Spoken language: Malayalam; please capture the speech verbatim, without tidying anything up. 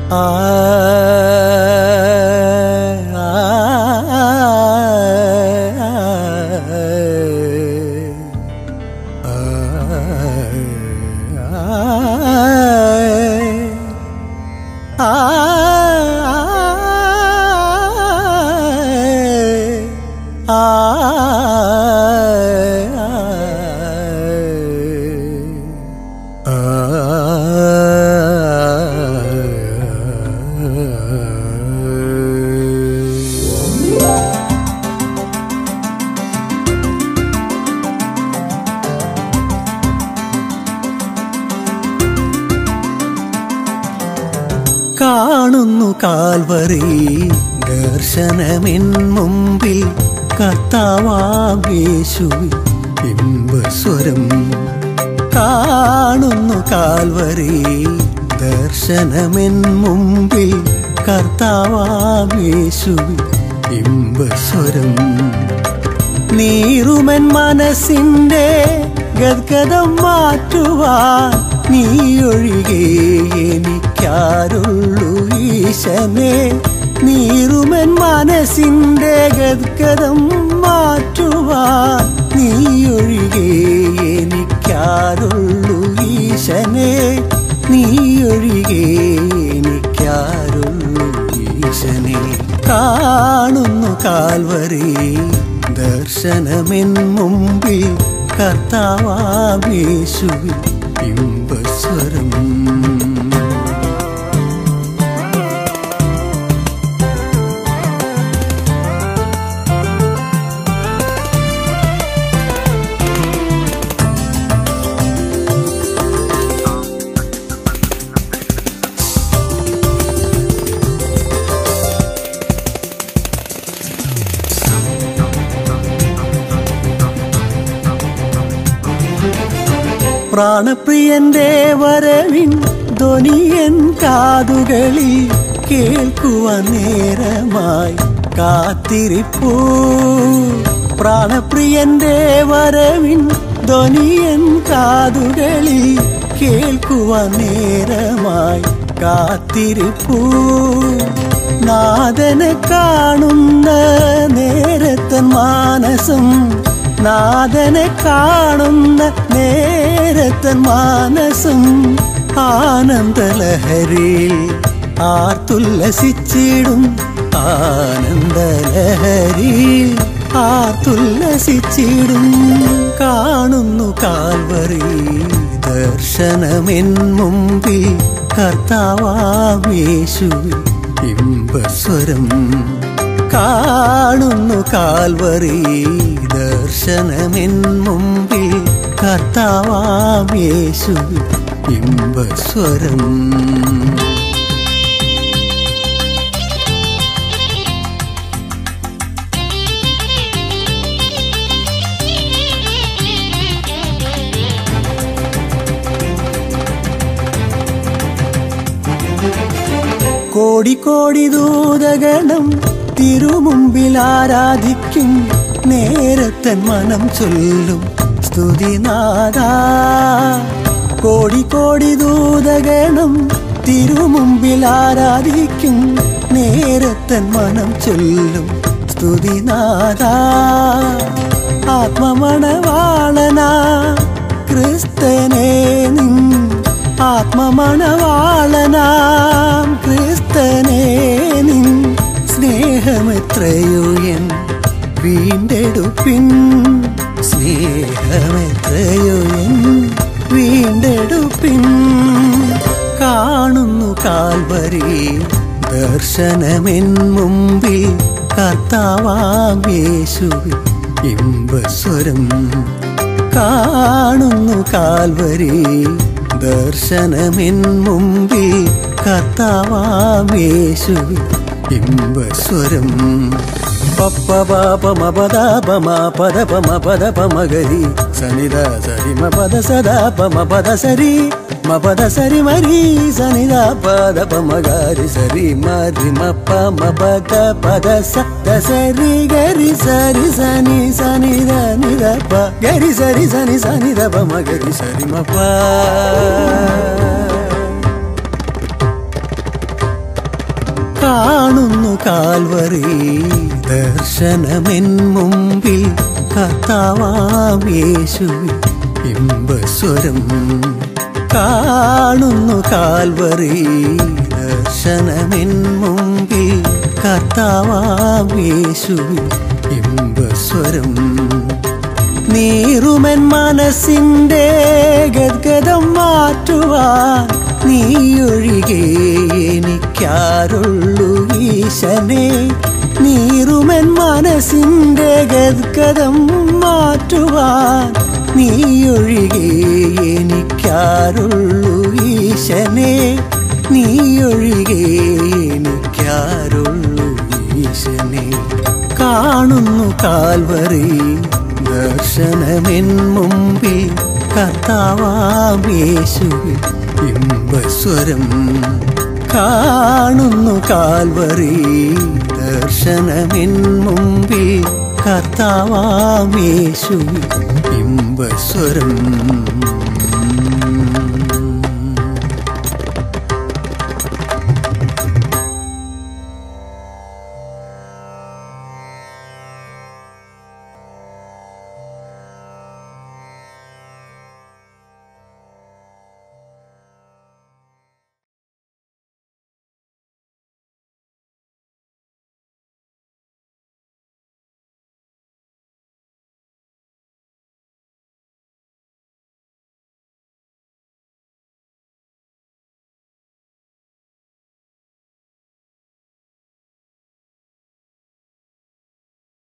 കാണുന്നു കാൽവറി ദർശനമെൻ മുമ്പിൽ കർത്താവാം യേശുവിൻ ഇമ്പസ്വരം. കാണുന്നു കാൽവറി ദർശനമെൻ മുമ്പിൽ കർത്താവാം യേശുവിൻ ഇമ്പസ്വരം. നീറുമെൻ മനസ്സിൻ്റെ ഗദ്ഗദം മാറ്റുവാൻ നീയൊഴികെ എനിക്കാരുള്ളൂ ഈശനെ. നീറുമെൻ മനസ്സിൻ്റെ ഗദ്ഗദം മാറ്റുവാൻ നീയൊഴികെ എനിക്കാരുള്ളൂ ഈശനെ. നീയൊഴികെ എനിക്കാരുള്ളൂ ഈശനെ. കാണുന്നു കാൽവറി ദർശനമെൻ മുമ്പിൽ കർത്താവാം യേശുവിൻ ഇമ്പസ്വരം. പ്രാണപ്രിയന്റെ വരവിൻ ധ്വനിയൻ കാതുകളിൽ കേൾക്കുവാൻ നേരമായി കാത്തിരിപ്പൂ. പ്രാണപ്രിയന്റെ വരവിൻ ധ്വനിയൻ കാതുകളിൽ കേൾക്കുവാൻ നേരമായി കാത്തിരിപ്പൂ. നാഥനെ കാണുന്ന നേരത്തൻ മാനസം, നാഥനെ കാണുന്ന നേരത്തൻ മാനസം ആനന്ദലഹരിയിൽ ആർത്തുല്ലസിച്ചിടും. ആനന്ദലഹരിയിൽ ആർത്തുല്ലസിച്ചിടും. കാണുന്നു കാൽവറി ദർശനമെൻ മുമ്പിൽ കർത്താവാം യേശുവിൻ ഇമ്പസ്വരം. കാണുന്നു കാൽവറി ദർശനമെൻ മുമ്പിൽ കർത്താവാം യേശുവിൻ ഇമ്പസ്വരം. കോടി കോടി ദൂതഗണം തിരുമുമ്പിൽ ആരാധിക്കും നേരത്തൻ മനം ചൊല്ലും സ്തുതിനാഥാ. കോടി കോടി ദൂതഗണം തിരുമുമ്പിൽ ആരാധിക്കും നേരത്തൻ മനം ചൊല്ലും സ്തുതിനാഥാ. ആത്മമണവാളനാ ക്രിസ്തനേ നിൻ, ആത്മമണവാളനാം ക്രിസ്തനേ നിൻ സ്നേഹമെത്രയോ എൻ വീണ്ടെടുപ്പിൻ. സ്നേഹമെത്രയോ എൻ വീണ്ടെടുപ്പിൻ. കാണുന്നു കാൽവരി ദർശനമെൻ മുമ്പിൽ കർത്താവാം യേശുവിൻ ഇമ്പസ്വരം. കാണുന്നു കാൽവരി ദർശനമെൻ മുമ്പിൽ കർത്താവാം യേശുവിൻ ഇമ്പസ്വരം. പപ്പ പാപ മപദ പമ പദ പമ പദ പമഗരി സനിദ സരി മപദ സദാ പമ പദ സരി മപദ സരി മരി സനിദ പദ പമഗരി സരി മരി മപ്പ മപദ പദ സദ സരി ഗരി സരി സനി സനിദ നിദ പ ഗരി സരി സനി സനിദ പമഗരി സരി മപ്പ. കാണുന്നു കാൽവറി ദർശനമെൻ മുമ്പിൽ കർത്താവാം യേശുവിൻ ഇമ്പസ്വരം കാണുന്നു കാൽവറി ദർശനമെൻ മുമ്പിൽ കർത്താവാം യേശുവിൻ ഇമ്പസ്വരം നീറുമെൻ മനസ്സിൻ്റെ ഗദ്ഗദം മാറ്റുവാൻ നീയൊഴികെ എനിക്കാരുള്ളു ഈശനെ നീറുമെൻ മനസ്സിൻ്റെ ഗദ്ഗദം മാറ്റുവാൻ നീയൊഴികെ എനിക്കാരുള്ളു ഈശനെ നീയൊഴികെ എനിക്കാരുള്ളു ഈശനെ കാണുന്നു കാൽവറി ദർശനമെൻ മുമ്പിൽ കർത്താവാം യേശുവിൻ ഇമ്പസ്വരം കാണുന്നു കാൽവറി ദർശനമെൻ മുമ്പിൽ കർത്താവാം യേശുവിൻ ഇമ്പസ്വരം